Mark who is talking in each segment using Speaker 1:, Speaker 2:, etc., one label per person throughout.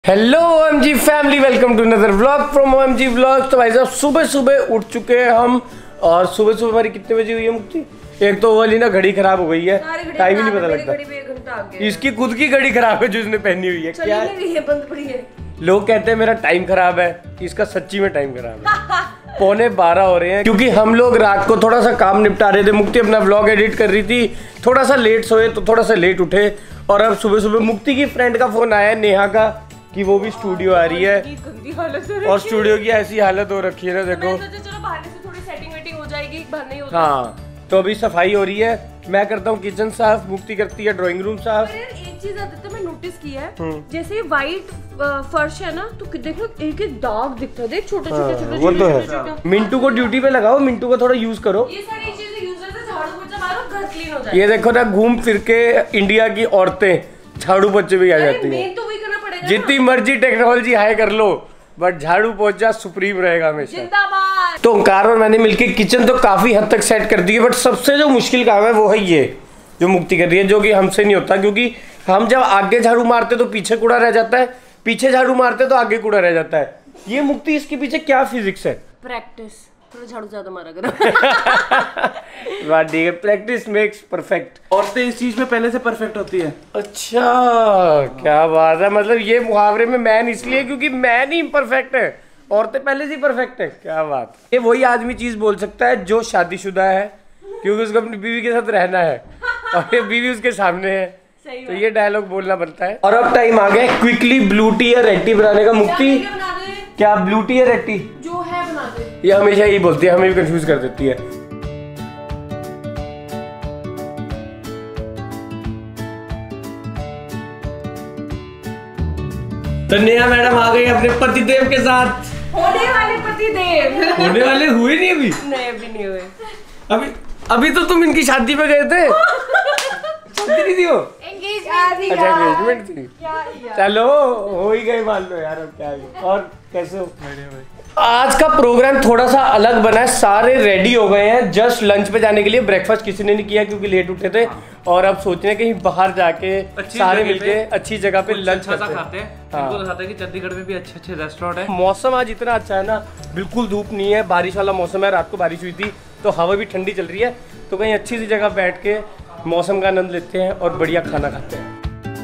Speaker 1: Hello OMG family, welcome to another vlog from OMG vlog. तो भाई साहब सुबह सुबह उठ चुके हैं हम, और सुबह सुबह हमारी कितने बजे हुई है मुक्ति? एक तो वो वाली ना घड़ी खराब हो गई है, टाइम ही नहीं पता लगता। इसकी खुद की घड़ी खराब है जो इसने पहनी हुई है। क्या
Speaker 2: बंद पड़ी है।
Speaker 1: लोग कहते हैं मेरा टाइम खराब है, इसका सच्ची में टाइम खराब है। 11:15 हो रहे हैं क्योंकि हम लोग रात को थोड़ा सा काम निपटा रहे थे। मुक्ति अपना व्लॉग एडिट कर रही थी, थोड़ा सा लेट सोए तो थोड़ा सा लेट उठे, और अब सुबह सुबह मुक्ति की फ्रेंड का फोन आया नेहा का कि वो भी स्टूडियो आ रही है, और स्टूडियो की ऐसी हालत हो रखी है ना, देखो।
Speaker 2: चलो बाहर से थोड़ी सेटिंग वेटिंग हो जाएगी, बाहर नहीं होता।
Speaker 1: हाँ, तो अभी सफाई हो रही है, मैं करता हूँ किचन साफ, मुक्ति करती है ड्राइंग रूम साफ।
Speaker 2: एक चीज आदित्य मैं नोटिस किया है, जैसे व्हाइट फर्श है ना, तो देखो एक एक दाग दिखता है, देख छोटे छोटे
Speaker 1: वो तो है। मिंटू को ड्यूटी पे लगाओ, मिंटू को थोड़ा यूज करो।
Speaker 2: ये सारी चीजें यूज करते, झाड़ू पोछा मारो, घर क्लीन हो जाए।
Speaker 1: ये देखो ना, घूम फिर के इंडिया की औरतें झाड़ू पोछे भी आ जाती है। जितनी मर्जी टेक्नोलॉजी हाई कर लो, बट झाड़ू पोछा सुप्रीम रहेगा हमेशा।
Speaker 2: जिंदाबाद।
Speaker 1: तो ओंकार और मैंने मिलके किचन तो काफी हद तक सेट कर दी है, बट सबसे जो मुश्किल काम है वो है ये जो मुक्ति कर रही है, जो कि हमसे नहीं होता, क्योंकि हम जब आगे झाड़ू मारते तो पीछे कूड़ा रह जाता है, पीछे झाड़ू मारते तो आगे कूड़ा रह जाता है। ये मुक्ति, इसके पीछे क्या फिजिक्स है?
Speaker 2: प्रैक्टिस, थोड़ा झाड़ू ज्यादा मारा करो।
Speaker 1: बात ठीक है, प्रैक्टिस मेक्स परफेक्ट।
Speaker 3: औरतें इस चीज में पहले से परफेक्ट होती है।
Speaker 1: अच्छा, क्या बात है। मतलब ये मुहावरे में मैन इसलिए क्योंकि मैन ही इम्परफेक्ट है, औरतें पहले से ही परफेक्ट है। क्या बात। ये वही आदमी चीज बोल सकता है जो शादीशुदा है, क्योंकि उसको अपनी बीवी के साथ रहना है और ये बीवी उसके सामने है, तो ये डायलॉग बोलना बनता है। और अब टाइम आ गया क्विकली ब्लू टी या रेड टी बनाने का। मुक्ति, क्या ब्लू टी या रेड टी?
Speaker 2: जो है बना दे।
Speaker 1: ये हमेशा यही बोलती है, हमें भी कंफ्यूज कर देती है। तो नेहा मैडम आ गई अपने पतिदेव के साथ।
Speaker 2: होने वाले पतिदेव।
Speaker 1: होने वाले हुए नहीं अभी?
Speaker 2: नहीं, अभी नहीं हुए।
Speaker 1: अभी तो तुम इनकी शादी पे गए थे। शादी नहीं थी वो? एंगेजमेंट थी। चलो हो ही गए, मान लो यार, अब क्या है। और कैसे हो? आज का प्रोग्राम थोड़ा सा अलग बना है, सारे रेडी हो गए हैं जस्ट लंच पे जाने के लिए। ब्रेकफास्ट किसी ने नहीं किया क्योंकि लेट उठे थे, और अब सोच रहे हैं कहीं बाहर जाके सारे मिलके अच्छी जगह पे लंच खाते हैं।
Speaker 3: इनको बताते हैं कि चंडीगढ़ में भी अच्छे रेस्टोरेंट है।
Speaker 1: मौसम आज इतना अच्छा है ना, बिल्कुल धूप नहीं है, बारिश वाला मौसम है। रात को बारिश हुई थी तो हवा भी ठंडी चल रही है, तो कहीं अच्छी सी जगह बैठ के मौसम का आनंद लेते हैं और बढ़िया खाना खाते हैं।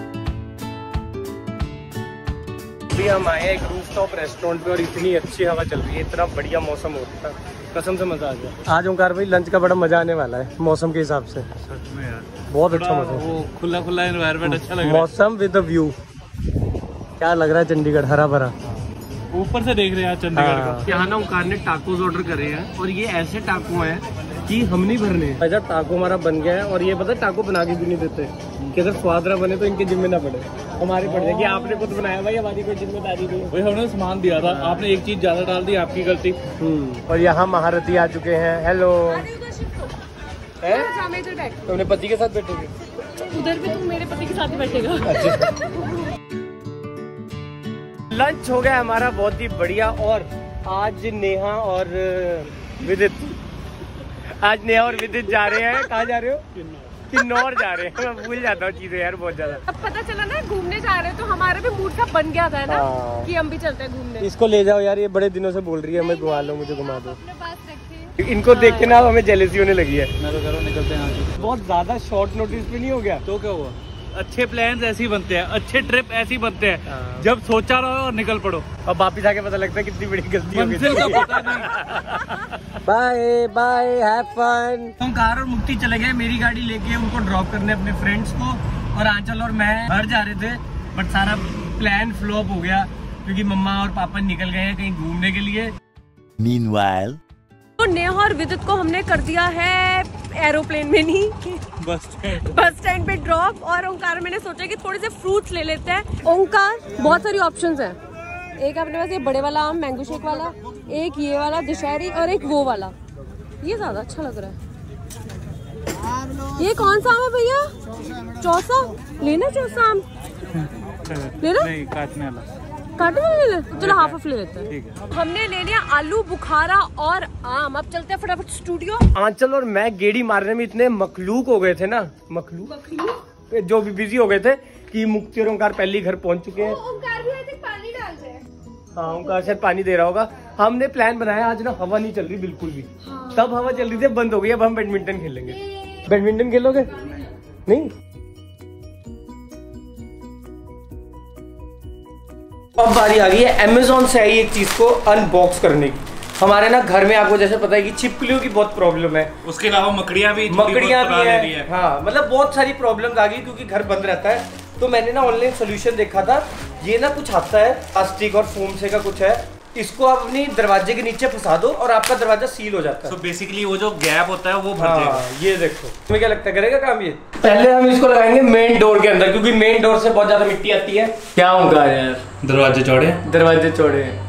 Speaker 1: अभी हम आए एक रूफटॉप रेस्टोरेंट पे और इतनी अच्छी हवा चल रही है, इतना बढ़िया मौसम हो रहा है, कसम से मजा आ गया। आज ओंकार भाई लंच का बड़ा मजा आने वाला है मौसम के हिसाब से।
Speaker 3: सच में यार,
Speaker 1: बहुत अच्छा मौसम,
Speaker 3: वो खुला खुला एनवायरनमेंट अच्छा लग रहा है।
Speaker 1: मौसम विद व्यू, क्या लग रहा है चंडीगढ़, हरा भरा।
Speaker 3: ऊपर से देख रहे हैं चंडीगढ़ का। यहाँ ना ओंकार ने टाकोस ऑर्डर करे हैं, और ये ऐसे टाको हैं कि हम नहीं भरने हैं। अच्छा, टाको हमारा बन गया है, और ये पता है टाको बना के भी नहीं देते कि अगर स्वाद ना बने तो इनके जिम्मे ना पड़े, हमारी पड़ जाएगी। आपने खुद बनाया भाई, हमारी कोई जिम्मेदारी नहीं। भाई हमने सामान दिया था, आपने एक चीज ज्यादा डाल दी, आपकी गलती।
Speaker 1: और यहाँ महारथी आ चुके हैं। हेलो, अपने पति के साथ बैठोगे?
Speaker 2: उधर भी तुम मेरे पति के साथ बैठेगा।
Speaker 1: लंच हो गया हमारा बहुत ही बढ़िया, और आज नेहा और विदित जा रहे हैं। कहाँ जा रहे हो? किन्नौर जा रहे हैं। मैं भूल जाता हूँ चीजें यार बहुत ज्यादा।
Speaker 2: अब पता चला ना घूमने जा रहे हैं, तो हमारा भी मूड सा बन गया था ना कि हम भी चलते हैं घूमने।
Speaker 1: इसको ले जाओ यार, ये बड़े दिनों से बोल रही है हमें घुमा लो, मुझे घुमा दो।
Speaker 2: अपने पास रखे।
Speaker 1: इनको देख के ना हमें जेलसी होने लगी है।
Speaker 3: मैं तो कह रहा हूँ निकलते हैं यहाँ से।
Speaker 1: बहुत ज्यादा शॉर्ट नोटिस पे नहीं हो गया
Speaker 3: तो क्या हुआ? अच्छे प्लान्स ऐसे ही बनते हैं, अच्छे ट्रिप ऐसे ही बनते हैं, जब सोचा रहो और निकल पड़ो।
Speaker 1: अब वापिस आके पता लगता है कितनी बड़ी गलती हो गई।
Speaker 3: मंजिल का पता नहीं।
Speaker 1: Bye bye, have fun. Omkar और मुक्ति चले गए मेरी गाड़ी लेके उनको ड्रॉप करने अपने फ्रेंड्स को, और आंचल और मैं घर जा रहे थे, बट सारा प्लान फ्लॉप हो गया क्योंकि मम्मा और पापा निकल गए हैं कहीं घूमने के लिए।
Speaker 4: Meanwhile,
Speaker 2: तो नेहा और विदित को हमने कर दिया है एरोप्लेन में नहीं, बस स्टैंड पे ड्रॉप, और ओंकार मैंने सोचा कि थोड़े से फ्रूट्स ले लेते हैं। ओंकार, बहुत सारी ऑप्शंस हैं। एक अपने पास ये बड़े वाला आम मैंगो शेक वाला, एक ये वाला दशहरी, और एक वो वाला। ये ज्यादा अच्छा लग रहा है। ये कौन सा आम है भैया? चौसा लेना, चौसा आम लेना?
Speaker 3: नहीं, काटने वाला।
Speaker 2: काटने वाला लेना, चलो हाफ ले लेते हैं।
Speaker 3: ठीक है।
Speaker 2: हमने ले लिया आलू बुखारा और आम। अब चलते हैं फटाफट स्टूडियो।
Speaker 1: आंचल और मैं गेड़ी मारने में इतने मखलूक हो गए थे ना, मखलूक जो भी बिजी हो गए थे कि मुक्ति और ओंकार पहले ही घर पहुंच चुके हैं।
Speaker 2: ओंकार भी आई थिंक पानी डालते हैं।
Speaker 1: हाँ ओंकार शायद पानी दे रहा होगा। हमने प्लान बनाया आज ना, हवा नहीं चल रही बिल्कुल भी।
Speaker 2: हाँ।
Speaker 1: तब हवा चल रही थी, बंद हो गई। अब हम बैडमिंटन खेलेंगे। बैडमिंटन खेलोगे? नहीं। अब बारी आ गई है अमेज़न से आई एक चीज को अनबॉक्स करने की। हमारे ना घर में आपको जैसे पता है कि छिपकलियों की बहुत प्रॉब्लम है, उसके अलावा मकड़ियाँ भी है। हाँ मतलब बहुत सारी प्रॉब्लम्स आ गई क्योंकि घर बंद रहता है। तो मैंने ना ऑनलाइन सोल्यूशन देखा था। ये ना कुछ आता है प्लास्टिक और फोम से का कुछ है, इसको आप अपनी दरवाजे के नीचे फंसा दो और आपका दरवाजा सील हो जाता है। तो बेसिकली वो जो गैप होता है वो भर जाएगा। ये देखो तुम्हें क्या लगता है करेगा काम ये? पहले हम इसको लगाएंगे मेन डोर के अंदर क्योंकि मेन डोर से बहुत ज्यादा मिट्टी आती है। क्या होगा यार, दरवाजे चौड़े हैं।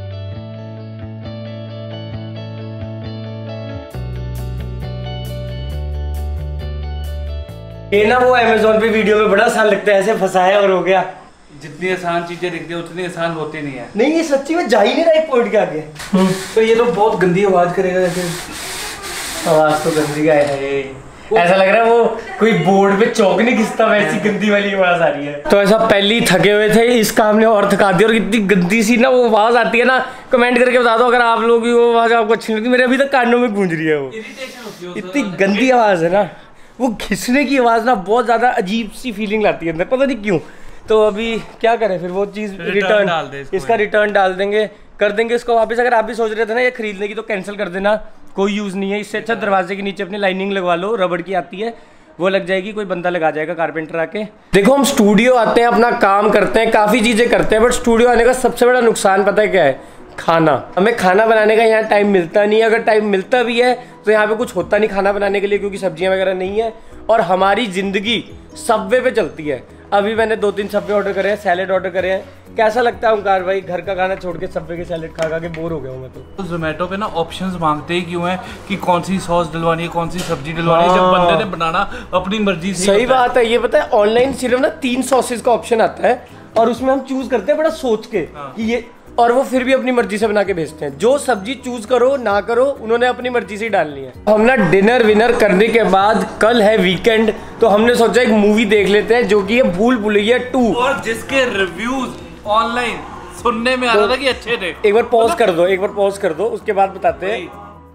Speaker 1: ये ना वो अमेज़न पे वीडियो में बड़ा आसान लगता है, ऐसे फंसाया और हो गया।
Speaker 3: जितनी आसान चीजें दिखती है उतनी आसान होती नहीं है।
Speaker 1: नहीं ये सच्ची में जा ही नहीं रहा एक पॉइंट के आगे। तो ये तो बहुत गंदी आवाज करेगा वैसे। आवाज तो गंदी का है, ऐसा लग रहा है वो कोई बोर्ड पे चौक नहीं घिसता वैसी गंदी वाली आवाज आ रही है। तो ऐसा पहले ही थके हुए थे, इस काम ने और थका दिया। और इतनी गंदी सी ना वो आवाज आती है ना, कमेंट करके बता दो अगर आप लोग भी वो आवाज आपको अच्छी लगती है। मेरे अभी तक कानों में गूंज रही है वो, इतनी गंदी आवाज है ना। वो घिसने की आवाज ना बहुत ज्यादा अजीब सी फीलिंग लाती है अंदर, पता नहीं क्यों। तो अभी क्या करें फिर, वो चीज रिटर्न डाल दे, इसका रिटर्न डाल देंगे, कर देंगे इसको वापस। अगर आप भी सोच रहे थे ना ये खरीदने की तो कैंसिल कर देना, कोई यूज नहीं है। इससे अच्छा दरवाजे के नीचे अपनी लाइनिंग लगवा लो, रबड़ की आती है वो लग जाएगी, कोई बंदा लगा जाएगा कारपेंटर आके। देखो हम स्टूडियो आते हैं, अपना काम करते हैं, काफी चीजें करते हैं, बट स्टूडियो आने का सबसे बड़ा नुकसान पता है क्या है? खाना। हमें खाना बनाने का यहाँ टाइम मिलता नहीं है। अगर टाइम मिलता भी है तो यहाँ पे कुछ होता नहीं खाना बनाने के लिए क्योंकि सब्जियां वगैरह नहीं है। और हमारी जिंदगी सबवे पे चलती है। अभी मैंने 2-3 सबवे ऑर्डर करे हैं, सैलेड ऑर्डर करे हैं। कैसा लगता है ओंकार भाई, घर का खाना छोड़ के सबवे के सैलेड खा खा के बोर हो गया हूँ मैं तो।
Speaker 3: जोमेटो पे ना ऑप्शंस मांगते ही क्यों है कि कौन सी सॉस डलवानी है, कौन सी सब्जी डलवानी है, जब बंदे ने बनाना अपनी मर्जी से।
Speaker 1: सही बात है। ये पता है ऑनलाइन सिर्फ ना 3 सॉसेस का ऑप्शन आता है और उसमें हम चूज करते हैं बड़ा सोच के कि ये, और वो फिर भी अपनी मर्जी से बना के भेजते हैं। जो सब्जी चूज करो ना करो उन्होंने अपनी मर्जी से ही डालनी है। हम ना डिनर विनर करने के बाद कल है वीकेंड, तो हमने सोचा एक मूवी देख लेते हैं जो कि है भूल भुलैया 2,
Speaker 3: और जिसके रिव्यूज ऑनलाइन सुनने में आ रहा था कि अच्छे थे।
Speaker 1: एक बार पॉज कर दो, उसके बाद बताते हैं।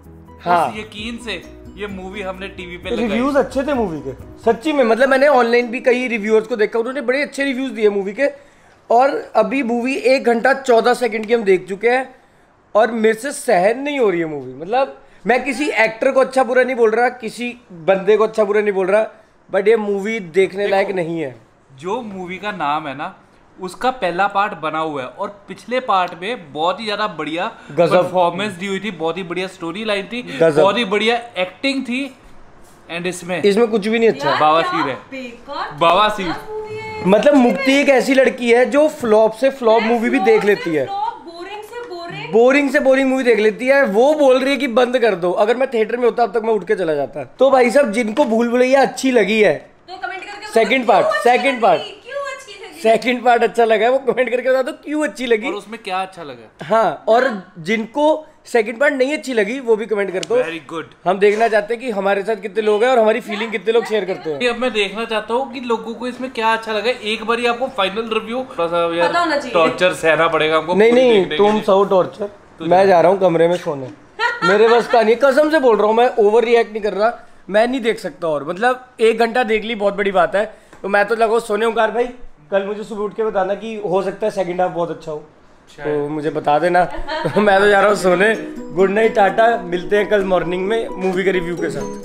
Speaker 1: हाँ
Speaker 3: यकीन से ये मूवी हमने टीवी पे
Speaker 1: रिव्यूज अच्छे थे मूवी के, सच्ची में। मतलब मैंने ऑनलाइन भी कई रिव्यूअर्स को देखा, उन्होंने बड़े अच्छे रिव्यूज दिए मूवी के। और अभी मूवी 1 घंटा 14 सेकंड की हम देख चुके हैं और मेरे से सहन नहीं हो रही है मूवी। मतलब मैं किसी एक्टर को अच्छा बुरा नहीं बोल रहा, किसी बंदे को अच्छा बुरा नहीं बोल रहा, बट ये मूवी देखने लायक नहीं है।
Speaker 3: जो मूवी का नाम है ना, उसका पहला पार्ट बना हुआ है और पिछले पार्ट में बहुत ही ज्यादा बढ़िया परफॉर्मेंस दी हुई थी, बहुत ही बढ़िया स्टोरी लाइन थी, बहुत ही बढ़िया एक्टिंग थी। एंड इसमें कुछ भी नहीं अच्छा। बावासीर मतलब मुक्ति एक ऐसी लड़की है जो फ्लॉप से फ्लॉप मूवी भी देख लेती है, बोरिंग से बोरिंग मूवी देख लेती है। वो बोल रही है कि बंद कर दो। अगर मैं थिएटर में होता अब तक मैं उठ के चला जाता। तो भाई साहब जिनको भूल भुलैया अच्छी लगी है तो कमेंट करके सेकंड पार्ट अच्छा लगा है वो कमेंट करके बता दो क्यों अच्छी लगी और उसमें क्या अच्छा लगा। हाँ, और जिनको सेकंड पार्ट नहीं अच्छी लगी वो भी कमेंट कर दो। Very good. हम देखना चाहते हैं कि हमारे साथ कितने लोग हैं और हमारी फीलिंग कितने लोग शेयर करते हैं। अब मैं देखना चाहता हूँ कि लोगों को इसमें क्या अच्छा लगा। एक बार आपको फाइनल रिव्यू टॉर्चर सहना पड़ेगा हमको। नहीं तुम सो टॉर्चर, मैं जा रहा हूँ कमरे में सोने। मेरे बस का नहीं, कसम से बोल रहा हूँ, मैं ओवर रिएक्ट नहीं कर रहा। मैं नहीं देख सकता और मतलब 1 घंटा देख ली बहुत बड़ी बात है। तो मैं तो लगो सोने। ओंकार भाई कल मुझे सुबह उठ के बताना कि हो सकता है सेकंड हाफ बहुत अच्छा हो, तो मुझे बता देना। तो मैं तो जा रहा हूँ सोने। गुड नाइट, टाटा, मिलते हैं कल मॉर्निंग में मूवी के रिव्यू के साथ।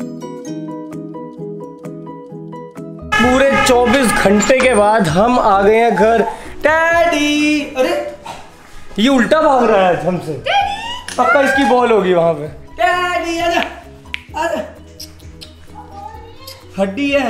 Speaker 3: पूरे 24 घंटे के बाद हम आ गए हैं घर। डैडी, अरे ये उल्टा भाग रहा है हमसे, पक्का इसकी बॉल होगी वहां पे। डैडी अरे हड्डी है,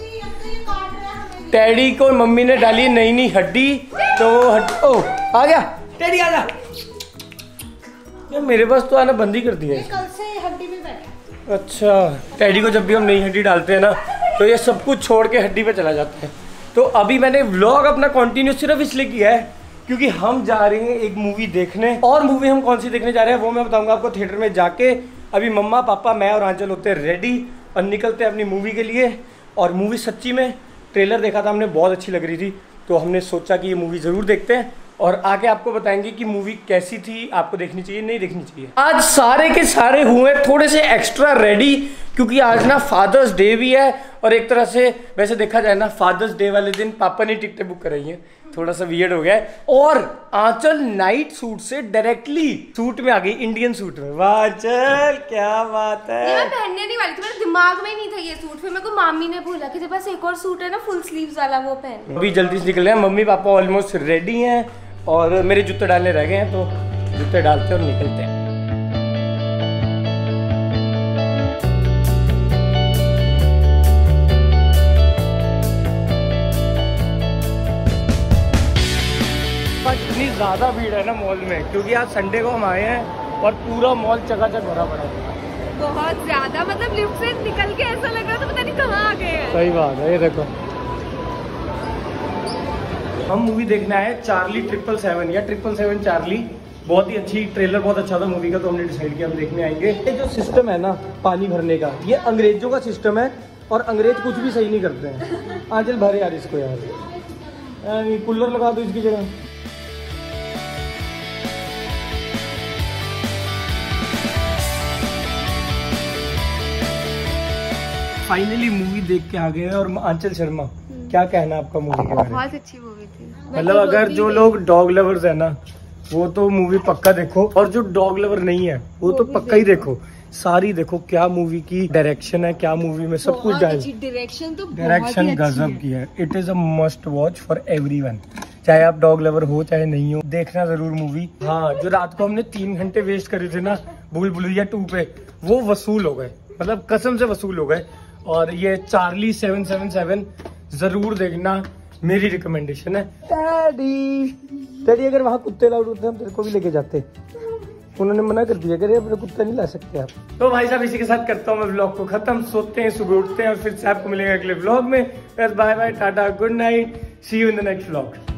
Speaker 3: टैडी को मम्मी ने डाली नई नई हड्डी, तो वो ओ आ गया टैडी, आ जा। यार मेरे पास तो आना बंद ही कर दिया है, कल से हड्डी में बैठा। अच्छा, टैडी को जब भी हम नई हड्डी डालते हैं ना तो ये सब कुछ छोड़ के हड्डी पे चला जाता है। तो अभी मैंने व्लॉग अपना कंटिन्यू सिर्फ इसलिए किया है क्योंकि हम जा रहे हैं एक मूवी देखने। और मूवी हम कौन सी देखने जा रहे हैं वो मैं बताऊंगा आपको थिएटर में जाके। अभी मम्मा पापा मैं और आंचल होते हैं रेडी और निकलते हैं अपनी मूवी के लिए। और मूवी सच्ची में
Speaker 1: ट्रेलर देखा था हमने, बहुत अच्छी लग रही थी, तो हमने सोचा कि ये मूवी ज़रूर देखते हैं और आके आपको बताएंगे कि मूवी कैसी थी, आपको देखनी चाहिए नहीं देखनी चाहिए। आज सारे के सारे हुए थोड़े से एक्स्ट्रा रेडी, क्योंकि आज ना फादर्स डे भी है और एक तरह से वैसे देखा जाए ना फादर्स डे वाले दिन पापा ने टिकटें बुक कराई हैं, थोड़ा सा वियर्ड हो गया है। और आंचल नाइट सूट से डायरेक्टली सूट में आ गई, इंडियन सूट में। वाह आंचल क्या बात है।
Speaker 2: ये मैं पहनने नहीं वाली थी, मेरे दिमाग में नहीं था ये सूट, फिर मेरे को मामी ने बोला कि बस एक और सूट है ना फुल स्लीव्स वाला, वो पहन।
Speaker 1: अभी जल्दी से निकल रहे हैं, मम्मी पापा ऑलमोस्ट रेडी हैं और मेरे जूते डालने रह गए हैं, तो जूते डालते और निकलते हैं। इतनी ज्यादा भीड़ है ना मॉल में, क्योंकि आज संडे को हम आए हैं और पूरा मॉल चकाचक भरा पड़ा है,
Speaker 2: बहुत ज्यादा। मतलब लिफ्ट से निकल के ऐसा लग रहा था पता नहीं कहाँ आ गए हैं।
Speaker 1: सही बात है। ये देखो हम मूवी देखने आए चार्ली 777 या 777 चार्ली, बहुत ही अच्छी ट्रेलर, बहुत अच्छा था मूवी का, तो हमने डिसाइड किया हम देखने आएंगे। ये जो सिस्टम है ना पानी भरने का, ये अंग्रेजों का सिस्टम है और अंग्रेज कुछ भी सही नहीं करते हैं। आंचल भरे यार इसको यार, कूलर लगा दो इसकी जगह। फाइनली मूवी देख के आ गए हैं। और आंचल शर्मा क्या कहना आपका मूवी के बारे में?
Speaker 2: बहुत अच्छी मूवी थी।
Speaker 1: मतलब अगर जो लोग डॉग लवर्स है ना वो तो मूवी पक्का देखो, और जो डॉग लवर नहीं है वो तो पक्का ही देखो। सारी देखो क्या मूवी की डायरेक्शन है, क्या मूवी में सब कुछ
Speaker 2: डायरेक्शन तो
Speaker 1: डायरेक्शन गजब की है। It is a must watch for everyone, चाहे आप डॉग लवर हो चाहे नहीं हो, देखना जरूर मूवी। हाँ, जो रात को हमने 3 घंटे वेस्ट करे थे ना भूल भुलैया 2 पे, वो वसूल हो गए, मतलब कसम से वसूल हो गए। और ये चार्ली 777 जरूर देखना, मेरी रिकमेंडेशन है। डैडी अगर वहाँ कुत्ते लाउड होते हम तेरे को भी लेके जाते, उन्होंने मना कर दिया कि अपने कुत्ता नहीं ला सकते आप। तो भाई साहब इसी के साथ करता हूँ मैं व्लॉग को खत्म, सोते हैं सुबह उठते हैं और फिर से आपको मिलेगा अगले व्लॉग में। बस bye bye tata good night, see you in the next vlog.